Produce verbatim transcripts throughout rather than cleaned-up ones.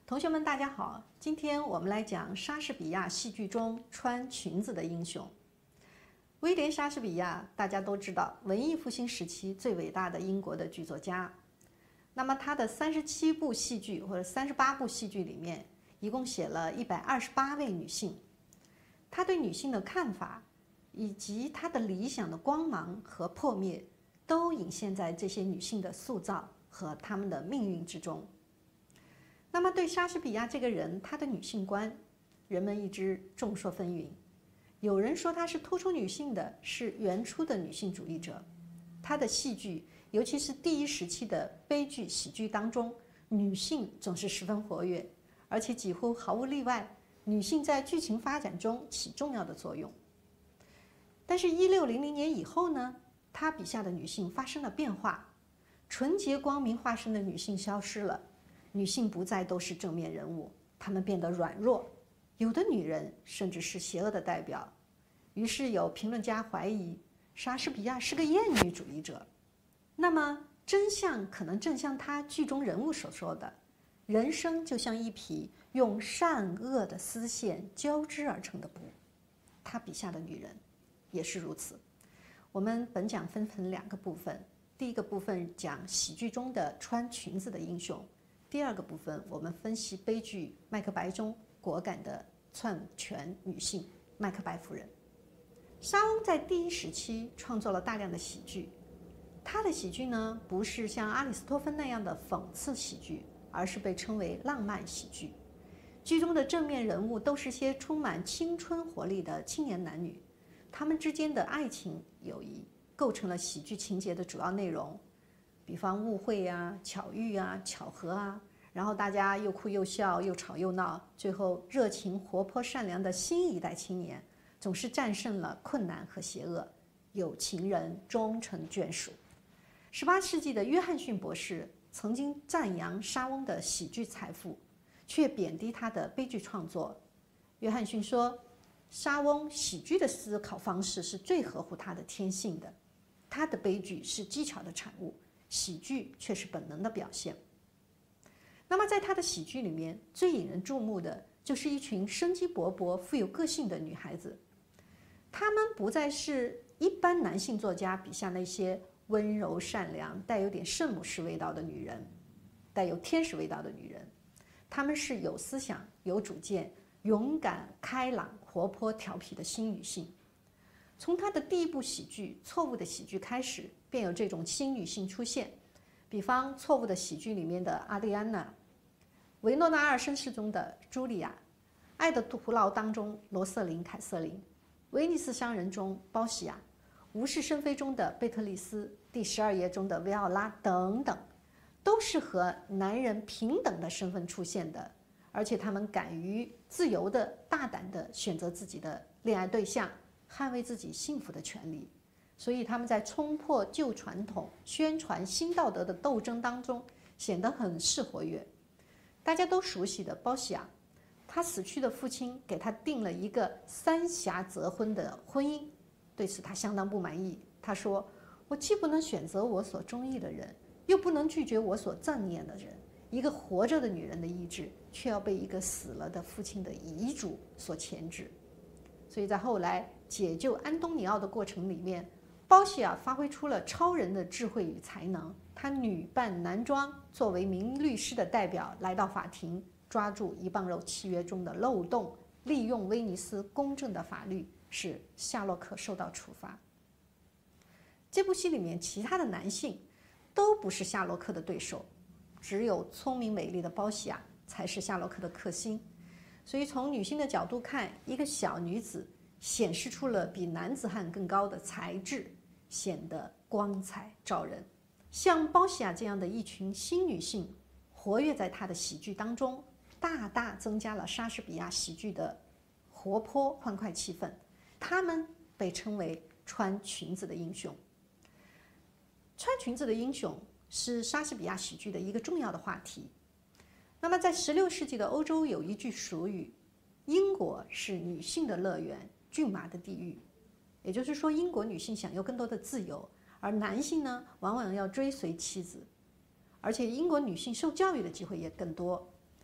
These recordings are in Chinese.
同学们，大家好！今天我们来讲莎士比亚戏剧中穿裙子的英雄。威廉·莎士比亚，大家都知道，文艺复兴时期最伟大的英国的剧作家。那么他的三十七部戏剧或者三十八部戏剧里面，一共写了一百二十八位女性。他对女性的看法，以及他的理想的光芒和破灭，都隐现在这些女性的塑造和她们的命运之中。那么对莎士比亚这个人，他的女性观，人们一直众说纷纭。有人说他是突出女性的，是原初的女性主义者。他的戏剧，尤其是第一时期的悲剧喜剧当中，女性总是十分活跃，而且几乎毫无例外，女性在剧情发展中起重要的作用。但是一六零零年以后呢，他笔下的女性发生了变化，纯洁光明化身的女性消失了。女性不再都是正面人物，她们变得软弱，有的女人甚至是邪恶的代表。于是有评论家怀疑莎士比亚是个厌女主义者。那么真相可能正像他剧中人物所说的，人生就像一匹用善恶的丝线交织而成的布。他笔下的女人也是如此。我们本讲分成两个部分，第一个部分讲喜剧中的穿裙子的英雄，第二个部分，我们分析悲剧《麦克白》中果敢的篡权女性麦克白夫人。莎翁在第一时期创作了大量的喜剧，他的喜剧呢，不是像阿里斯托芬那样的讽刺喜剧，而是被称为浪漫喜剧。剧中的正面人物都是些充满青春活力的青年男女，他们之间的爱情友谊构成了喜剧情节的主要内容。比方误会啊、巧遇啊、巧合啊，然后大家又哭又笑，又吵又闹，最后热情、活泼、善良的新一代青年总是战胜了困难和邪恶，有情人终成眷属。十八世纪的约翰逊博士曾经赞扬莎翁的喜剧财富，却贬低他的悲剧创作。约翰逊说，莎翁喜剧的思考方式是最合乎他的天性的，他的悲剧是技巧的产物，喜剧却是本能的表现。那么在他的喜剧里面，最引人注目的就是一群生机勃勃、富有个性的女孩子。她们不再是一般男性作家笔下那些温柔善良、带有点圣母式味道的女人，带有天使味道的女人。她们是有思想、有主见、勇敢、开朗、活泼、调皮的新女性。从她的第一部喜剧《错误的喜剧》开始，便有这种新女性出现。比方《错误的喜剧》里面的阿丽安娜，维诺纳二绅士中的茱莉亚，爱的徒劳当中罗瑟琳·凯瑟琳，威尼斯商人中包西亚，无事生非中的贝特丽斯，第十二页中的维奥拉等等，都是和男人平等的身份出现的，而且他们敢于自由的、大胆的选择自己的恋爱对象，捍卫自己幸福的权利。所以他们在冲破旧传统、宣传新道德的斗争当中显得很是活跃。大家都熟悉的包西亚，他死去的父亲给他定了一个三侠择婚的婚姻，对此他相当不满意。他说，我既不能选择我所中意的人，又不能拒绝我所憎念的人，一个活着的女人的意志却要被一个死了的父亲的遗嘱所钳制。所以在后来解救安东尼奥的过程里面，包西亚发挥出了超人的智慧与才能。他女扮男装，作为名律师的代表来到法庭，抓住一磅肉契约中的漏洞，利用威尼斯公正的法律，使夏洛克受到处罚。这部戏里面其他的男性都不是夏洛克的对手，只有聪明美丽的包西亚才是夏洛克的克星。所以从女性的角度看，一个小女子显示出了比男子汉更高的才智，显得光彩照人。像包西亚这样的一群新女性活跃在她的喜剧当中，大大增加了莎士比亚喜剧的活泼欢快气氛。她们被称为穿裙子的英雄。穿裙子的英雄是莎士比亚喜剧的一个重要的话题。那么在十六世纪的欧洲有一句俗语，英国是女性的乐园，骏马的地狱。也就是说，英国女性享有更多的自由，而男性呢，往往要追随妻子，而且英国女性受教育的机会也更多。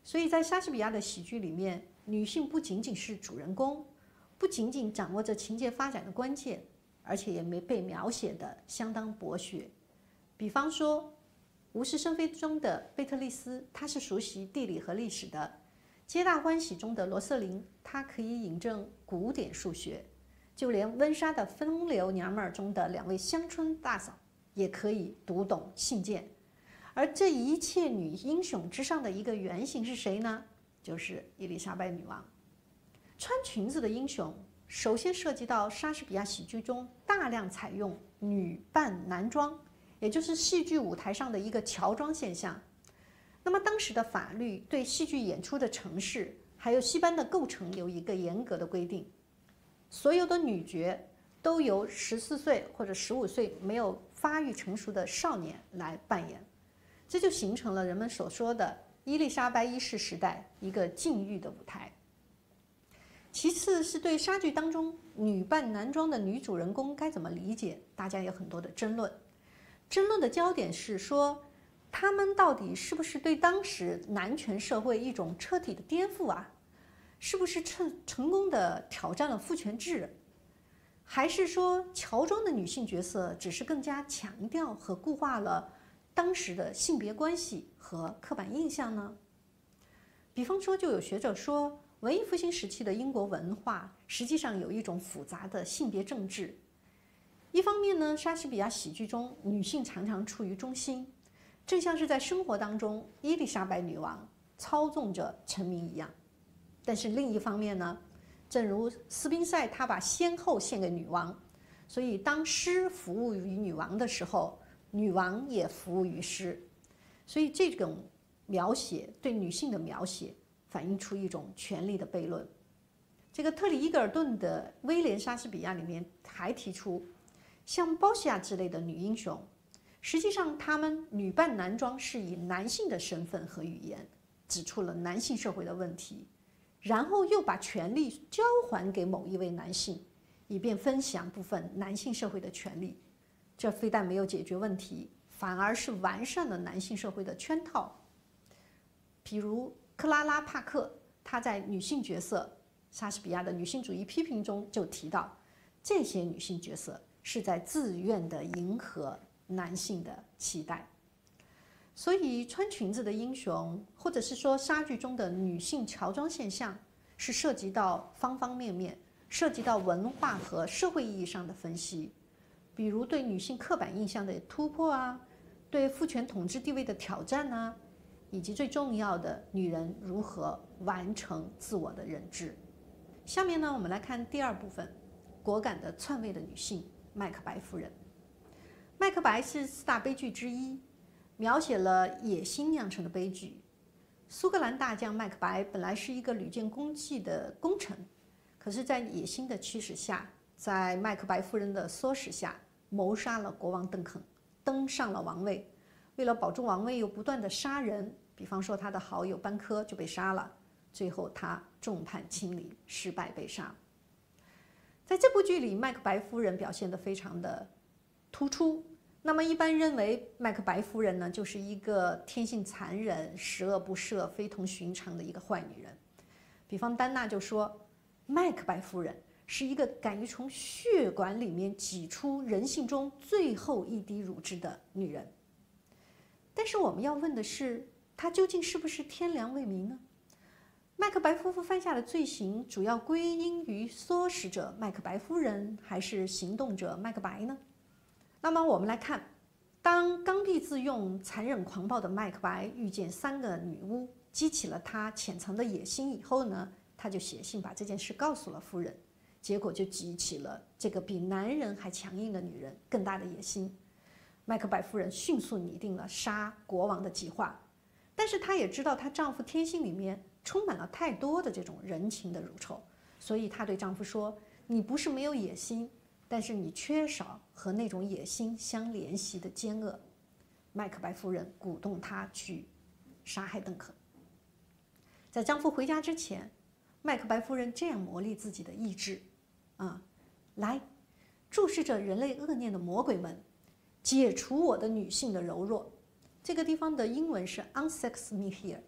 所以在莎士比亚的喜剧里面，女性不仅仅是主人公，不仅仅掌握着情节发展的关键，而且也没被描写的相当博学。比方说，《无事生非》中的贝特丽斯，她是熟悉地理和历史的；皆大欢喜中的罗瑟琳，她可以引证古典数学；就连温莎的风流娘们儿中的两位乡村大嫂，也可以读懂信件。而这一切女英雄之上的一个原型是谁呢？就是伊丽莎白女王。穿裙子的英雄，首先涉及到莎士比亚喜剧中大量采用女扮男装，也就是戏剧舞台上的一个乔装现象。那么当时的法律对戏剧演出的程式还有戏班的构成有一个严格的规定，所有的女角都由十四岁或者十五岁没有发育成熟的少年来扮演。这就形成了人们所说的伊丽莎白一世时代一个禁欲的舞台。其次是对莎剧当中女扮男装的女主人公该怎么理解，大家有很多的争论。争论的焦点是说，他们到底是不是对当时男权社会一种彻底的颠覆啊？是不是成成功的挑战了父权制？还是说乔装的女性角色只是更加强调和固化了当时的性别关系和刻板印象呢？比方说，就有学者说，文艺复兴时期的英国文化实际上有一种复杂的性别政治。一方面呢，莎士比亚喜剧中女性常常处于中心，正像是在生活当中伊丽莎白女王操纵着臣民一样。但是另一方面呢，正如斯宾塞他把先后献给女王，所以当诗服务于女王的时候，女王也服务于诗，所以这种描写对女性的描写反映出一种权力的悖论。这个特里伊格尔顿的《威廉莎士比亚》里面还提出，像包西亚之类的女英雄，实际上她们女扮男装是以男性的身份和语言指出了男性社会的问题，然后又把权力交还给某一位男性，以便分享部分男性社会的权利。这非但没有解决问题，反而是完善了男性社会的圈套。比如克拉拉·帕克，她在女性角色莎士比亚的女性主义批评中就提到，这些女性角色是在自愿地迎合男性的期待。所以穿裙子的英雄，或者是说莎剧中的女性乔装现象，是涉及到方方面面，涉及到文化和社会意义上的分析。比如对女性刻板印象的突破啊，对父权统治地位的挑战啊，以及最重要的女人如何完成自我的认知。下面呢，我们来看第二部分，果敢的篡位的女性——麦克白夫人。麦克白是四大悲剧之一，描写了野心酿成的悲剧。苏格兰大将麦克白本来是一个屡建功绩的功臣，可是在野心的驱使下，在麦克白夫人的唆使下，谋杀了国王邓肯，登上了王位。为了保住王位，又不断的杀人，比方说他的好友班科就被杀了，最后他众叛亲离，失败被杀。在这部剧里，麦克白夫人表现得非常的突出。那么一般认为麦克白夫人呢，就是一个天性残忍、十恶不赦、非同寻常的一个坏女人。比方丹娜就说，麦克白夫人是一个敢于从血管里面挤出人性中最后一滴乳汁的女人。但是我们要问的是，她究竟是不是天良为民呢？麦克白夫妇犯下的罪行主要归因于唆使者麦克白夫人，还是行动者麦克白呢？那么我们来看，当刚愎自用、残忍狂暴的麦克白遇见三个女巫，激起了他潜藏的野心以后呢，他就写信把这件事告诉了夫人，结果就激起了这个比男人还强硬的女人更大的野心。麦克白夫人迅速拟定了杀国王的计划，但是她也知道她丈夫天性里面充满了太多的这种人情的乳臭，所以她对丈夫说，你不是没有野心，但是你缺少和那种野心相联系的奸恶。麦克白夫人鼓动她去杀害邓肯。在丈夫回家之前，麦克白夫人这样磨砺自己的意志啊，来，注视着人类恶念的魔鬼们，解除我的女性的柔弱。这个地方的英文是 unsex me here，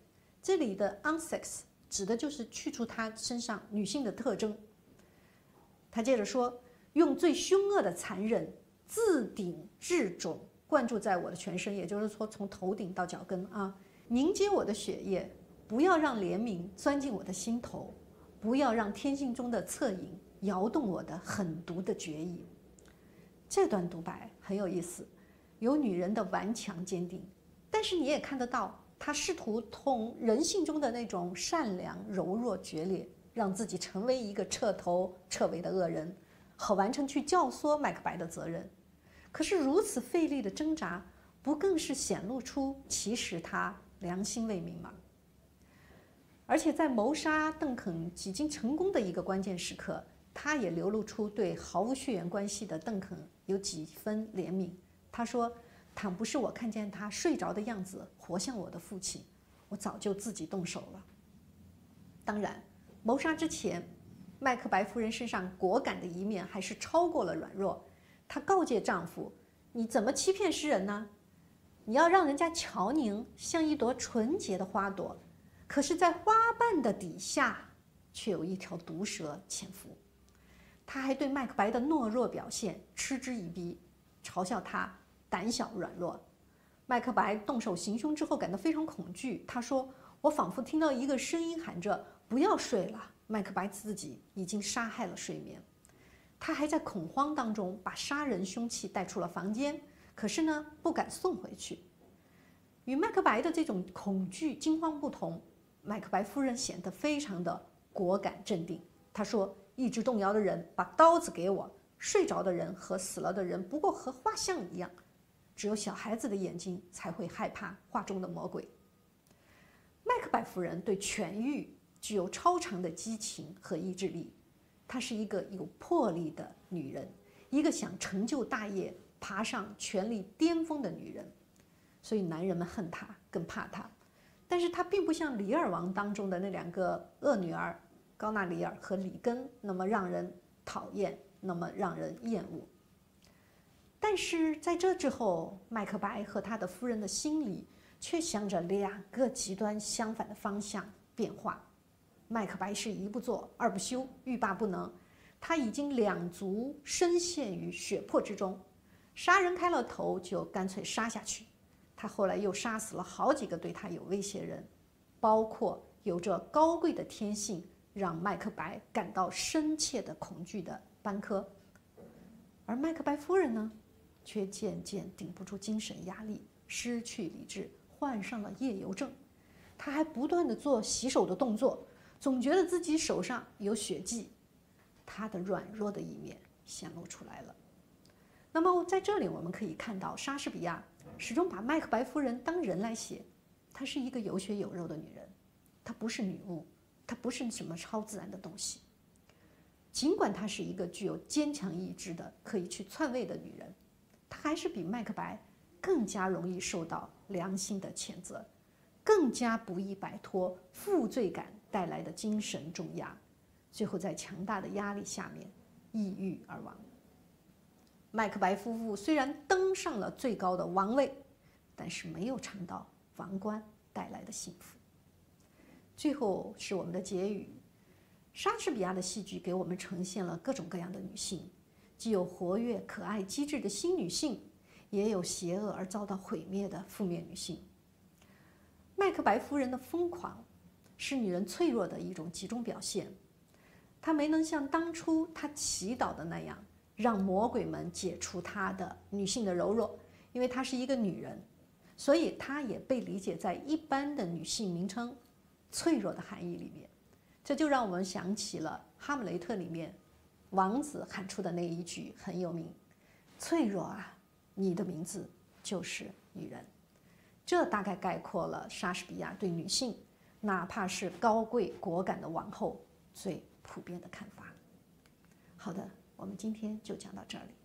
这里的 unsex 指的就是去除她身上女性的特征。他接着说，用最凶恶的残忍自顶至踵灌注在我的全身，也就是说从头顶到脚跟啊，凝结我的血液，不要让怜悯钻进我的心头，不要让天性中的恻隐摇动我的狠毒的决意。这段独白很有意思，有女人的顽强坚定，但是你也看得到她试图同人性中的那种善良柔弱决裂，让自己成为一个彻头彻尾的恶人，好完成去教唆麦克白的责任。可是如此费力的挣扎，不更是显露出其实他良心未泯吗？而且在谋杀邓肯几经成功的一个关键时刻，他也流露出对毫无血缘关系的邓肯有几分怜悯。他说，倘不是我看见他睡着的样子活像我的父亲，我早就自己动手了。当然，谋杀之前，麦克白夫人身上果敢的一面还是超过了软弱。她告诫丈夫，你怎么欺骗诗人呢？你要让人家瞧您像一朵纯洁的花朵，可是在花瓣的底下却有一条毒蛇潜伏。他还对麦克白的懦弱表现嗤之以鼻，嘲笑他胆小软弱。麦克白动手行凶之后感到非常恐惧，他说，我仿佛听到一个声音喊着不要睡了。麦克白自己已经杀害了睡眠，他还在恐慌当中把杀人凶器带出了房间，可是呢不敢送回去。与麦克白的这种恐惧惊慌不同，麦克白夫人显得非常的果敢镇定。她说，意志动摇的人把刀子给我，睡着的人和死了的人不过和画像一样，只有小孩子的眼睛才会害怕画中的魔鬼。麦克白夫人对权欲具有超常的激情和意志力，她是一个有魄力的女人，一个想成就大业、爬上权力巅峰的女人。所以男人们恨她，更怕她。但是她并不像《李尔王》当中的那两个恶女儿高纳里尔和里根那么让人讨厌，那么让人厌恶。但是在这之后，麦克白和他的夫人的心里却向着两个极端相反的方向变化。麦克白是一不做二不休，欲罢不能，他已经两足深陷于血泊之中，杀人开了头就干脆杀下去。他后来又杀死了好几个对他有威胁人，包括有着高贵的天性让麦克白感到深切的恐惧的班科。而麦克白夫人呢，却渐渐顶不住精神压力，失去理智，患上了夜游症。她还不断地做洗手的动作，总觉得自己手上有血迹，她的软弱的一面显露出来了。那么在这里我们可以看到，莎士比亚始终把麦克白夫人当人来写，她是一个有血有肉的女人，她不是女巫，她不是什么超自然的东西。尽管她是一个具有坚强意志的可以去篡位的女人，她还是比麦克白更加容易受到良心的谴责，更加不易摆脱负罪感带来的精神重压，最后在强大的压力下面抑郁而亡。麦克白夫妇虽然登上了最高的王位，但是没有尝到王冠带来的幸福。最后是我们的结语。莎士比亚的戏剧给我们呈现了各种各样的女性，既有活跃、可爱、机智的新女性，也有邪恶而遭到毁灭的负面女性。麦克白夫人的疯狂是女人脆弱的一种集中表现，她没能像当初她祈祷的那样，让魔鬼们解除她的女性的柔弱，因为她是一个女人，所以她也被理解在一般的女性名称脆弱的含义里面。这就让我们想起了《哈姆雷特》里面王子喊出的那一句很有名：脆弱啊，你的名字就是女人。这大概概括了莎士比亚对女性，哪怕是高贵果敢的王后最普遍的看法。好的，我们今天就讲到这里。